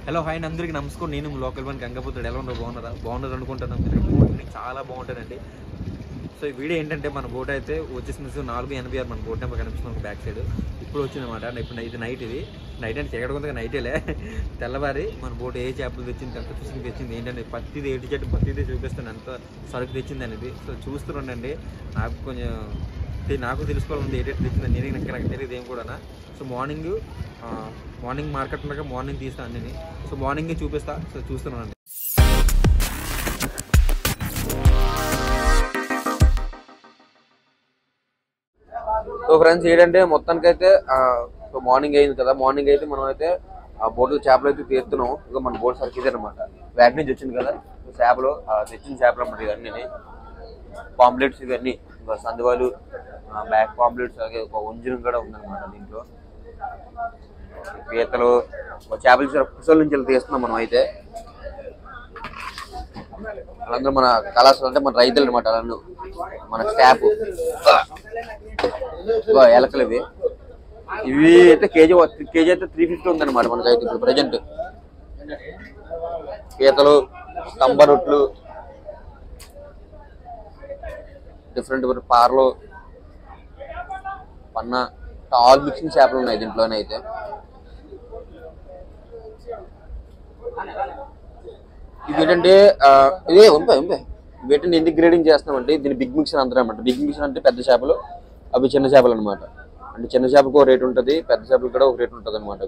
Hello hi అందరికీ నమస్కారం. నేను లోకల్ వన్ గంగపుత్రుడు. ఎలా ఉండవు బాగున్నారు అనుకుంటున్నాం. చాలా బాగుంటుందండి. సో ఈ వీడియో ఏంటంటే మన బోట్ అయితే వచ్చేసింది 486 మన బోట్ నెంబర్ కనిపిస్తుంది బ్యాక్ సైడ్. ఇప్పుడు వచ్చిందన్నమాట. ఇప్పుడు ఇది నైట్ అంటే ఎక్కడ కొంత నైటేలే. తెల్లవారి మన బోట్ ఏ చేపలు తెచ్చింది, ఎంత ఫిషింగ్ తెచ్చింది, ఏంటంటే ప్రతిదీ ప్రతిదీ చూపిస్తాను, ఎంత సరుకు తెచ్చింది అనేది. సో చూస్తుండండి. నాకు తెలుసుకోవాలండి ఏటేట్ తెచ్చింది. నేను నాకు తెలియదు ఏం కూడా. సో మార్నింగ్ మార్కెట్ ఉండగా మార్నింగ్ తీస్తాను అన్నీ. సో మార్నింగే చూపిస్తా. సో చూస్తున్నానండి. సో ఫ్రెండ్స్ ఏంటంటే మొత్తానికైతే మార్నింగ్ అయింది కదా. మార్నింగ్ అయితే మనం అయితే ఆ బోట్లో చేపలు అయితే తీస్తున్నాం. ఇంకా మన బోట్ సరికి ఇది అనమాట. వేట నుంచి వచ్చింది కదా చేపలు, తెచ్చిన చేపలు అన్నమాట. ఇవన్నీ పాంప్లెట్స్, ఇవన్నీ సందువాలు, బ్యాక్ పాంప్లెట్స్, అలాగే ఒక ఉంజనం కూడా ఉందన్నమాట. దీంట్లో పీతలు, చేపల పుసల నుంచి తీస్తున్నాం మనం అయితే. వాళ్ళందరూ మన కళాశాల అంటే మన రైతులు అనమాట. వాళ్ళందరూ మన స్టాఫ్. ఎలకలు ఇవి అయితే కేజీ అయితే 350 ఉందన్నమాట మనకైతే ఇప్పుడు ప్రజెంట్. పీతలు, స్తంభ రొట్లు, డిఫరెంట్ పార్లు, పన్న, ఆల్ మిక్సింగ్ చేపలు ఉన్నాయి దీంట్లోనే అయితే. ఇవి ఏంటంటే ఇదే వీటిని ఎందుకు గ్రేడింగ్ చేస్తామంటే దీన్ని బిగ్ మిక్సర్ అంటారు అనమాట. బిగ్ మిక్సర్ అంటే పెద్ద చేపలు, అవి చిన్న చేపలు అనమాట. అంటే చిన్న చేపలకు ఒక రేట్ ఉంటుంది, పెద్ద చేపలకు కూడా ఒక రేట్ ఉంటుంది అనమాట.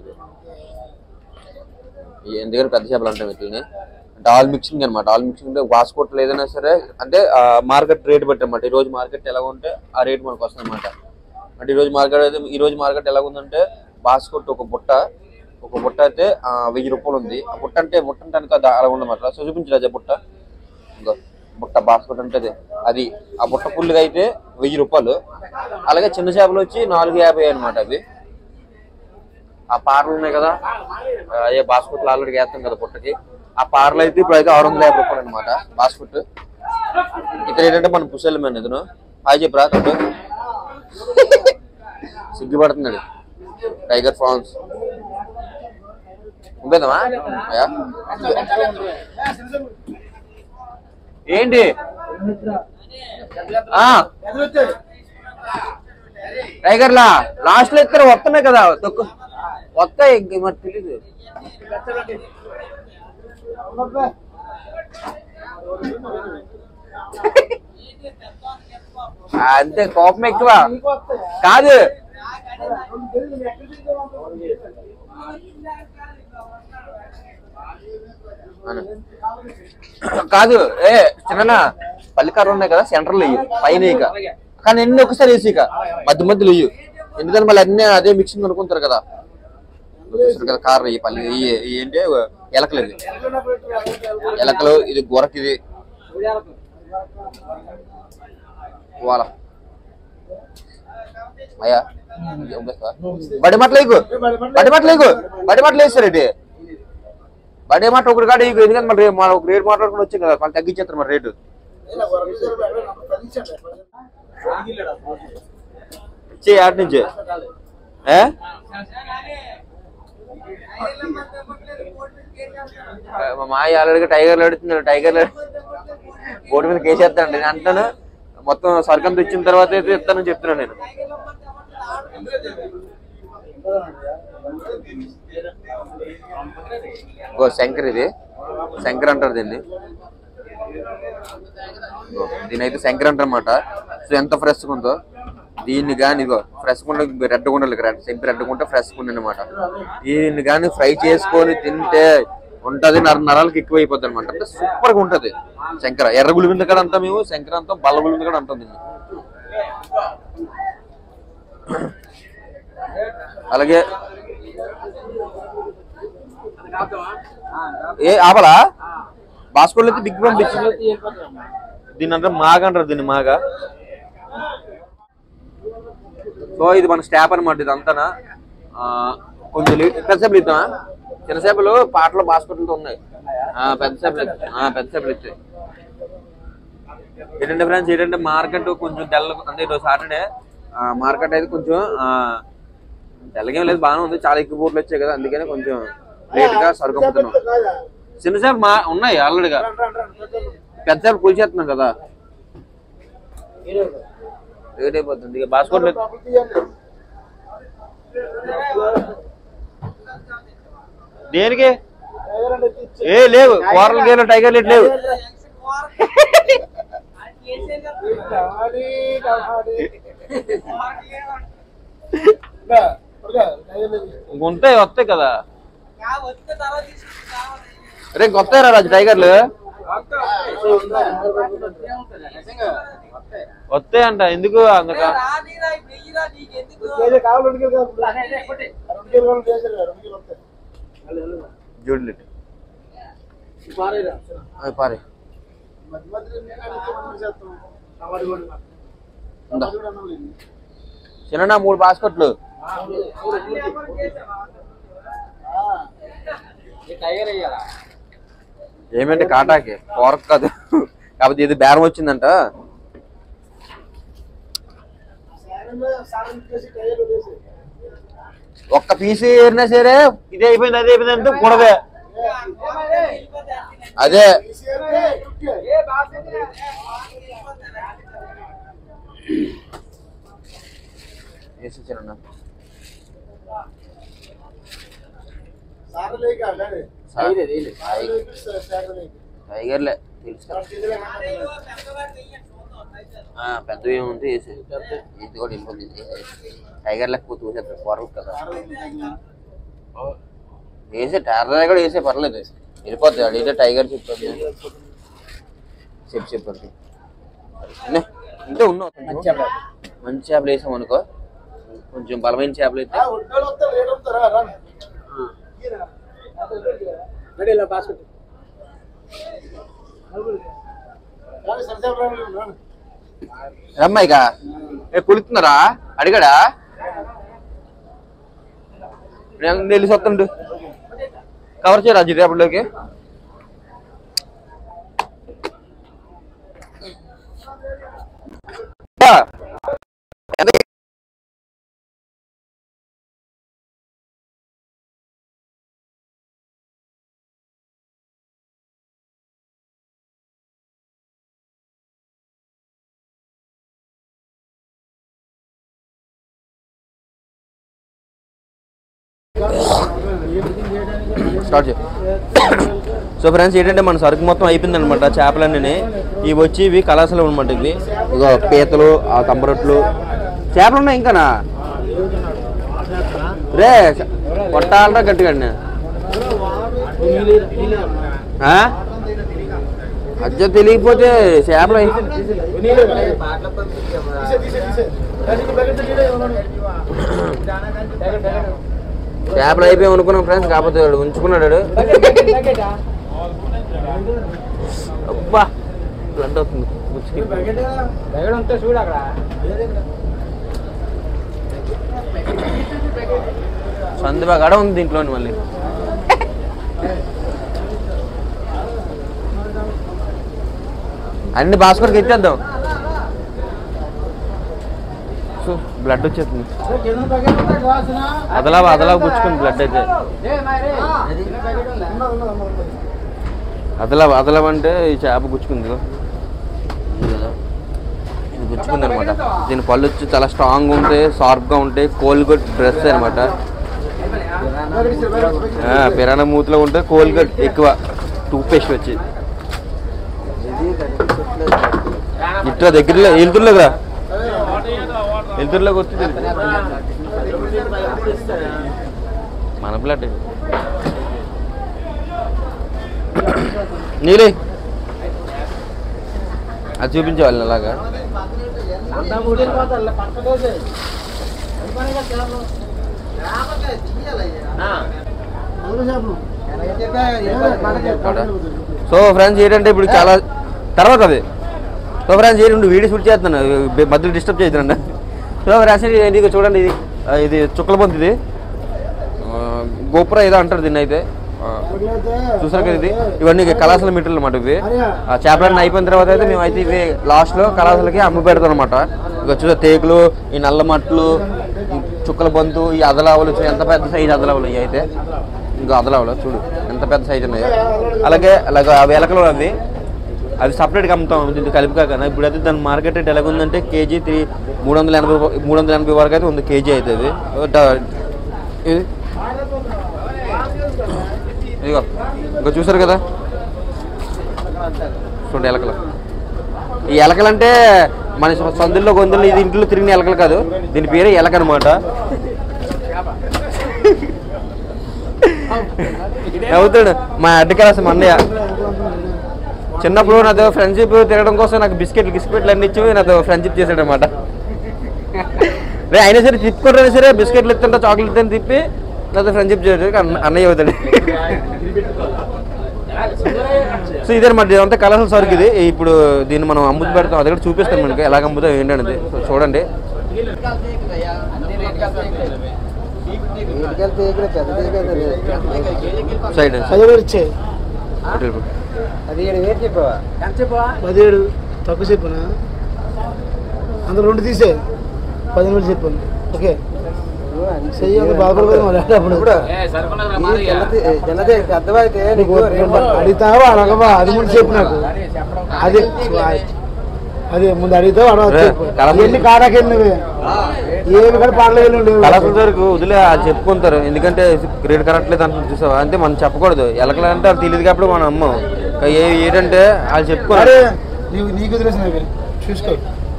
ఎందుకంటే పెద్ద చేపలు అంటే వీటిని అంటే ఆల్ మిక్సింగ్ అనమాట. ఆల్ మిక్సింగ్ అంటే వాస్కోట్లు ఏదైనా సరే అంటే మార్కెట్ రేట్ బట్టి అనమాట. ఈ రోజు మార్కెట్ ఎలా ఉంటే ఆ రేట్ మనకు వస్తుంది అనమాట. అంటే ఈ రోజు మార్కెట్ ఎలా ఉందంటే బాస్కోట్ ఒక బుట్ట అయితే 1000 రూపాయలు ఉంది. ఆ బుట్ట అంటే అలా ఉండమాట. సో చూపించలేదు బుట్ట. ఇంకా బుట్ట బాస్కోట్ అంటే అది ఆ బుట్ట పుల్లుగా అయితే 1000 రూపాయలు. అలాగే చిన్న చేపలు వచ్చి 450 అనమాట. అవి ఆ పార్లు ఉన్నాయి కదా, అదే బాస్కోట్లు ఆల్రెడీ వేస్తాం కదా బుట్టకి. ఆ పార్లు అయితే ఇప్పుడు అయితే 650 రూపాయలు అనమాట బాస్కోట్. ఇక్కడ ఏంటంటే మన పుసలు మన ఇతను హాయ్ చెప్పరా తమ్ముడు. సిగ్గుపడుతున్నాడు. టైగర్ ఫ్రాన్స్ ఉందా ఏంటి? టైగర్లా లాస్ట్ లో ఇద్దరు వస్తున్నాయి కదా, వస్తాయి మరి తెలీదు. అంతే, కోపం ఎక్కువ కాదు. కాదు చిన్న పల్లికారు ఉన్నాయి కదా సెంటర్లో ఇయ్యి, పైన ఇక కానీ ఎన్ని ఒకసారి వేసి ఇక మధ్యలో ఇయ్యి. ఎందుకంటే మళ్ళీ అన్ని అదే మిక్సింగ్ అనుకుంటారు కదా. కారు ఇవి పల్లి ఏంటి ఎలకలు, ఇది ఎలకలు, ఇది గొరక, ఇది వాళ్ళ అయ్యా బడి మాటలు వేస్తారేంటి? బడే మాట ఒకటి కాదు. ఎందుకంటే మరి మనం ఒక రేటు మాట్లాడుకుని వచ్చాం కదా, వాళ్ళు తగ్గించేస్తారు మరి రేటు. ఆటి నుంచి మా మాయ ఆల్రెడీ టైగర్లు అడుగుతున్నాడు. టైగర్లు బోర్డు మీద కేసేస్తాను నేను అంటాను. మొత్తం సరుకంతా ఇచ్చిన తర్వాత అయితే ఇస్తానని చెప్తున్నాను నేను. శంకర్, ఇది శంకర్ అంటారు దీన్ని. దీని శంకర్ అంటారు అన్నమాట. సో ఎంత ఫ్రెష్గా ఉందో దీన్ని కానీ, ఇగో ఫ్రెష్గా ఉండే రెడ్ గుండలు, రెడ్ గుంట ఫ్రెష్గా ఉంది అనమాట. దీన్ని కానీ ఫ్రై చేసుకొని తింటే ఉంటది, నరాలకు ఎక్కువ అయిపోద్ది అనమాట. అంటే సూపర్ గా ఉంటది శంకర. ఎర్ర గులిమింద కూడా అంతా మేము శంకర అంటాం, బల్ల గులిమింద కూడా అంటాం దీన్ని. అలాగే ఆపలా బాస్కోట్లు అయితే బిగ్ పంపించింది. దీన్ని అంటే మాగ అంటారు, దీన్ని మాగ. సో ఇది మన స్టాప్ అనమాట. ఇదంతా కొంచెం పెద్ద చేపలు ఇద్దామా? చిన్న చేపలు పాటలు బాస్కోట్లతో ఉన్నాయి. పెద్ద చేపలు ఇస్తాయి. ఏంటంటే ఫ్రెండ్స్ ఏంటంటే మార్కెట్ కొంచెం అంటే ఈరోజు సాటర్డే మార్కెట్ అయితే కొంచెం తెల్లగేం లేదు, బాగానే ఉంది. చాలా ఎక్కువ బోట్లు వచ్చాయి కదా, అందుకనే కొంచెం లేట్ గా సరుకు అమ్ముతున్నాం. చిన్న చేపలు మా ఉన్నాయి ఆల్రెడీగా, పెద్ద చేపలు కూల్చేస్తున్నాం కదా, లేట్ అయిపోతుంది. ఇక బాస్కోట్ దేనికి ఏ లేవు, కూరలు గేలు టైగర్ లెట్ లేవు. ఉంటాయి, వస్తాయి కదా. రే వస్తాయి రా రాజు టైగర్లు వస్తాయి అంట. ఎందుకు అందుక జూడ్లెట్ పారే చిన్న 3 బాస్కెట్లు. ఏమంటే కాటాకి కోరక కాదు, కాకపోతే ఇది బేరం వచ్చిందంట. ఒక్క పీస్ ఏరినా సరే ఇది అయిపోయింది అది అయిపోయింది అంటే కూడదే. అదే చిన్న టైగర్లే తెలుసు, పెద్దవి ఏముంటే వేసే ఇది కూడా వెళ్ళిపోతుంది. టైగర్ లెక్క చూసేస్తారు పొరలు కదా, వేసే టైగర్ కూడా వేసే పర్లేదు, వెళ్ళిపోతుంది. అడిగితే టైగర్ చెప్తుంది చెప్పండి అంటే ఉన్నావు. మంచి చేపలు వేసాం అనుకో, కొంచెం బలమైన చేపలు అయితే రమ్మాయిగా కులుతున్నారా అడిగాడా తెలిసి వస్తుండు. కవర్ చేయరా రేపటిలోకి. స్టార్ట్ చేయి. సో ఫ్రెండ్స్ ఏంటంటే మన సరుకు మొత్తం అయిపోయింది అనమాట. చేపలన్నీ ఇవి వచ్చి ఇవి కళాశాల అనమాట. ఇవి ఇగో పీతలు, ఆ కంబరొట్లు చేపలు ఉన్నాయి. ఇంకానా రే కొట్టాలరా గట్టిగా అజ్జ తెలియకపోతే చేపలు చేపలు అయిపోయాం అనుకున్నాం ఫ్రెండ్స్. కాకపోతే వాడు ఉంచుకున్నాడు. అబ్బా బ్లడ్ అవుతుంది. సందుబా గడ ఉంది దీంట్లోని. మళ్ళీ అన్ని బాస్కెట్కి ఎత్తేద్దాం. సో బ్లడ్ వచ్చేస్తుంది. అదలా గుచ్చుకుంది బ్లడ్ అయితే. అదలా అంటే ఈ చేప గుచ్చుకుంది. ఇది గుచ్చుకుంది అనమాట. దీని పళ్ళు వచ్చి చాలా స్ట్రాంగ్గా ఉంటాయి, షార్ప్గా ఉంటాయి. కోల్గేట్ బ్రష్ అనమాట. పిరానా మూతిలో ఉంటే కోల్గేట్ ఎక్కువ టూత్ పేస్ట్ వచ్చి ఇట్లా దగ్గరలో వెళ్తుర్లేదురా, వెళ్తుర్లోకి వస్తుంది మన బ్లడ్. నీలే అది చూపించేవాళ్ళని అలాగా. సో ఫ్రెండ్స్ ఏంటంటే ఇప్పుడు చాలా తర్వాత అది. సో ఫ్రెండ్స్ ఏంటంటే వీడియో షూట్ చేస్తున్నాను, మధ్యలో డిస్టర్బ్ చేస్తున్నాను. సో ఫ్రెండ్స్ ఇది చూడండి, ఇది చుక్కల పొంది, ఇది గోపుర ఏదో అంటారు దీన్ని. అయితే చూసారు కదా, ఇది ఇవన్నీ కళాశాల మెటీరియల్ అనమాట. ఇవి చేపలన్నీ అయిపోయిన తర్వాత అయితే మేమైతే ఇవి లాస్ట్లో కళాశాలకి అమ్మి పెడతాం అనమాట. ఇక చూసా తేకులు, ఈ నల్ల మట్లు, చుక్కల బంతు, ఈ అదలావులు, ఎంత పెద్ద సైజు అదలావులు. ఇవి అయితే ఇంకా అదలవలో చూడు ఎంత పెద్ద సైజు ఉన్నాయో. అలాగే అవి ఎలకలు అవి సపరేట్గా అమ్ముతాం దీంతో కలిపి కాకుండా. ఇప్పుడైతే దాని మార్కెట్ రేట్ ఎలాగుందంటే కేజీ 380 వరకు అయితే ఉంది కేజీ అవుతుంది. ఇదిగో ఇంకా చూసారు కదా చూడండి ఎలకలు. ఈ ఎలకలు అంటే మన సందుల్లో గొంతుల్లో ఇది ఇంట్లో తిరిగిన ఎలకలు కాదు, దీని పేరే ఎలక అనమాట. అవుతాడు మా అడ్డకరాస మా అన్నయ్య. చిన్నప్పుడు నాతో ఫ్రెండ్షిప్ తిరగడం కోసం నాకు బిస్కెట్లు అన్ని ఇచ్చి నాతో ఫ్రెండ్షిప్ చేశాడు అనమాట. అయినా సరే తిప్పుకుంటారైనా సరే బిస్కెట్లు ఇస్తుంటా చాక్లెట్ ఇస్తాను తిప్పి నాతో ఫ్రెండ్షిప్ చేయడానికి అన్నయ్య అవుతాడు. సో ఇదేనమాట ఇదంతా కలర్ఫుల్ సరుకు ఇది. ఇప్పుడు దీన్ని మనం అమ్ముతూ పెడతాం, అది కూడా చూపిస్తాం మనకి ఎలాగ అమ్ముతాం ఏంటనేది. సో చూడండి సైడ్ 17 తక్కువ చెప్పనా అందులో 2 తీసే 18 చెప్పాను. ఓకే అడుగుతావా అడగవా అది ముందు చెప్పు నాకు. అదే ముందు అడిగితే ఎన్ని కారాకెళ్ళి ఏమి కూడా పాడలేదు కలర్ఫుల్ వరకు వదిలే చెప్పుకుంటారు. ఎందుకంటే గ్రేడ్ కరెక్ట్ లేదు అంటున్నారు చూసావా. అంటే మనం చెప్పకూడదు ఎలకలు అంటే అది తెలియదు కాబట్టి మనం అమ్మం. ఏంటంటే వాళ్ళు చెప్పుకోవాలి నీకు తెలిసిన చూసుకో.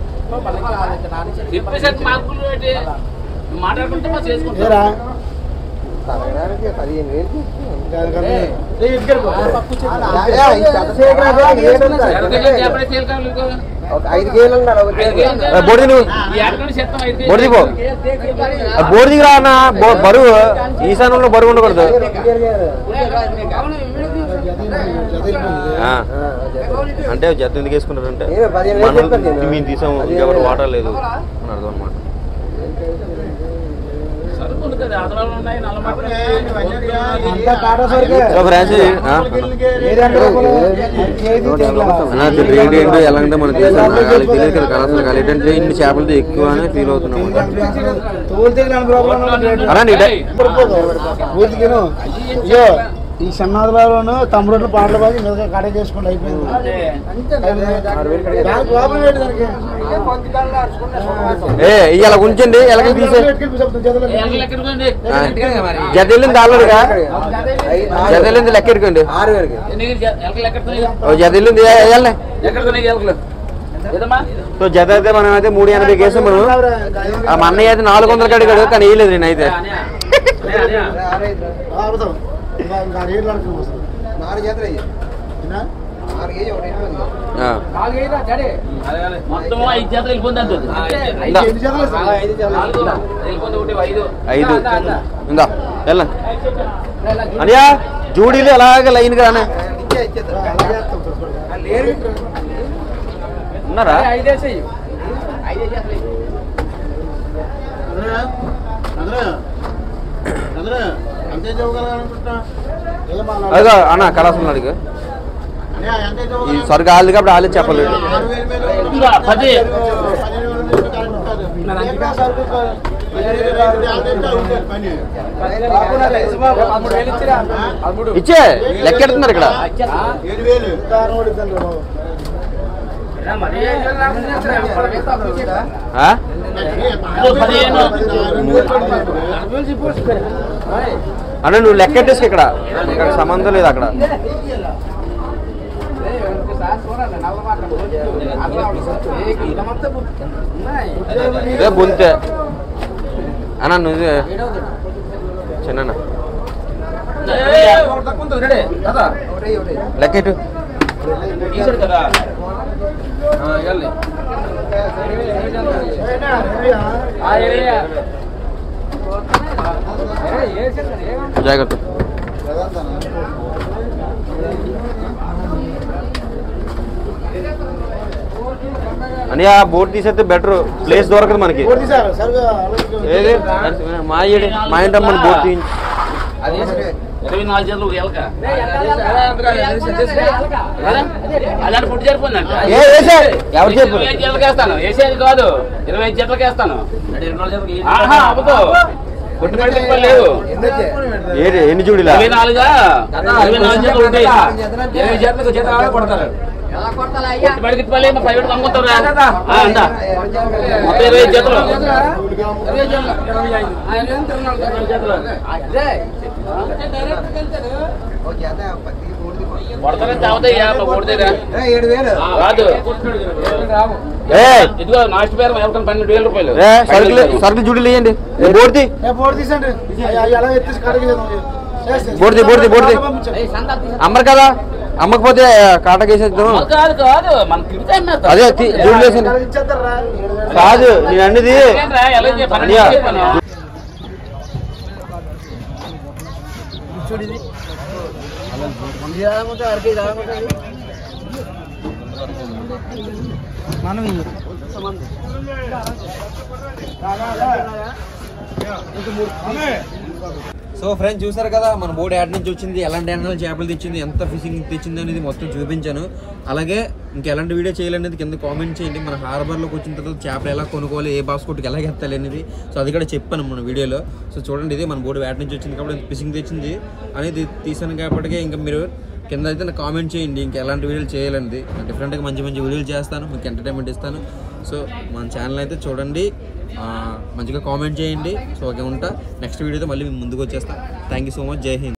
బోర్డు దిగి రానా బరువు ఈశాన్యంలో బరువు ఉండకూడదు. అంటే జత ఎందుకు వేసుకుంటారంటే మేము తీసాము ఇంకెవరు వాటర్ లేదు అని అర్థం అనమాట. ఎలాగంటే మనం తెలియదు కదా కలర్ఫుల్ కాదు ఏంటంటే ఇన్ని చేపలతో ఎక్కువ అని ఫీల్ అవుతున్నాం. ఈ సన్నాదులను తమ్ముడు పాటలు బాగా మీద కడ చేసుకుంటూ అయిపోయింది. ఇలా ఉంచండి ఎలకలు తీసే జత వెళ్ళింది ఆల్రెడీగా జత వెళ్ళింది లెక్క ఎడుకోండి. జత వెళ్ళింది సో జత అయితే మనం అయితే 380 కేసాం మనం. మా అన్నయ్య అయితే 400 అడిగాడు కానీ వేయలేదు నేనైతే. ఐదు ఇందా అనియా జూడీలు అలాగే లైన్ గానే ఉన్నారా? అదిగో అన్న కళాశాల అడిగా ఈ సరుకు ఆళ్ళు కాబట్టి వాళ్ళే చెప్పలేదు. ఇచ్చే లెక్కెడుతున్నారు ఇక్కడ. అన్న నువ్వు లెక్కెట్టేసి ఇక్కడ సంబంధం లేదు అక్కడ. బుంతే అన్న నువ్వు చిన్న లెక్కెట్టు జాగ్రత్త. అని ఆ బోట్ తీసేస్తే బెటర్, ప్లేస్ దొరకదు మనకి. ఏది మా ఇంట మన బోట్ తీయించి 24 జతలు అలాంటి పుట్టి సరిపోయిందంటే ఎవరు చెప్పు జతలకేస్తాను వేసేది కాదు 25 జతలకేస్తాను. కొట్టుబడి లేవు ఎన్ని చూడిలా 24 చేతులు ఉంటాయి 20 చేతులకు చేతులు కొడతారు కొట్టుబడి గిట్టుబడి ప్రైవేట్ అమ్ముతారా అంతా మొత్తం 20 చేతులు కొడతారని తాగుతాయి కాదు ఇదిగో నాస్ట్ పేరు 12,000 రూపాయలు సరుకులు చూడలు వేయండి బోర్ది బోర్డు తీసండి ఎలా ఎత్తేసి కడగ బోర్ది అమ్మరు కదా అమ్మకపోతే కాటకేసేద్దాం కాదు కాదు మనకి అదే చూడలేసండి కాదు నేను అన్నది మనం సో ఫ్రెండ్స్ చూసారు కదా మన బోర్డు యాడ్ నుంచి వచ్చింది, ఎలాంటి ఎండలు చేపలు తెచ్చింది, ఎంత ఫిషింగ్ తెచ్చింది అనేది మొత్తం చూపించాను. అలాగే ఇంకెలాంటి వీడియో చేయాలనేది కింద కామెంట్ చేయండి. మన హార్బర్లోకి వచ్చిన తర్వాత చేపలు ఎలా కొనుక్కోవాలి, ఏ బాస్కోట్కి ఎలా ఎత్తాలి అనేది సో అది కూడా చెప్పాను మన వీడియోలో. సో చూడండి, ఇది మన బోర్డు యాడ్ నుంచి వచ్చింది కాబట్టి ఫిషింగ్ తెచ్చింది అనేది తీసాను కాబట్టి ఇంకా మీరు కింద అయితే నాకు కామెంట్ చేయండి ఇంకా ఎలాంటి వీడియోలు చేయాలనేది. డిఫరెంట్గా మంచి మంచి వీడియోలు చేస్తాను, మీకు ఎంటర్టైన్మెంట్ ఇస్తాను. సో మన ఛానల్ అయితే చూడండి, మంచిగా కామెంట్ చేయండి. సో ఓకే, ఉంటా. నెక్స్ట్ వీడియోతో మళ్ళీ మేము ముందుకు వచ్చేస్తాను. Thank you so much. జై హింద్.